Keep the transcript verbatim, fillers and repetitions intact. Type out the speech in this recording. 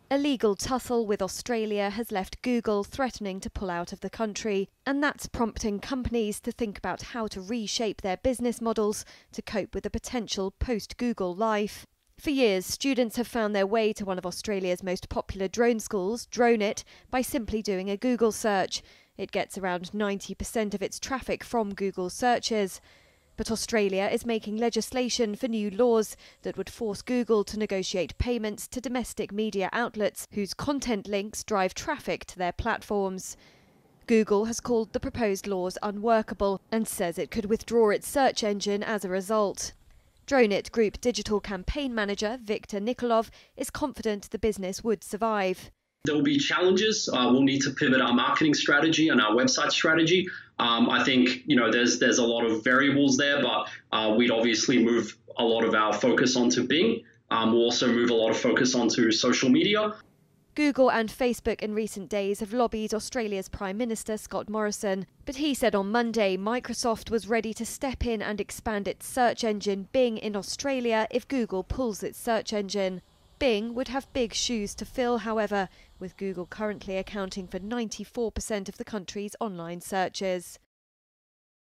A legal tussle with Australia has left Google threatening to pull out of the country, and that's prompting companies to think about how to reshape their business models to cope with a potential post-Google life. For years, students have found their way to one of Australia's most popular drone schools, DroneIt, by simply doing a Google search. It gets around ninety percent of its traffic from Google searches. But Australia is making legislation for new laws that would force Google to negotiate payments to domestic media outlets whose content links drive traffic to their platforms. Google has called the proposed laws unworkable and says it could withdraw its search engine as a result. DroneIt Group digital campaign manager Victor Nikolov is confident the business would survive. There will be challenges. Uh, we'll need to pivot our marketing strategy and our website strategy. Um, I think, you know, there's there's a lot of variables there, but uh, we'd obviously move a lot of our focus onto Bing. Um, we'll also move a lot of focus onto social media. Google and Facebook in recent days have lobbied Australia's Prime Minister Scott Morrison, but he said on Monday Microsoft was ready to step in and expand its search engine Bing in Australia if Google pulls its search engine. Bing would have big shoes to fill, however, with Google currently accounting for ninety-four percent of the country's online searches.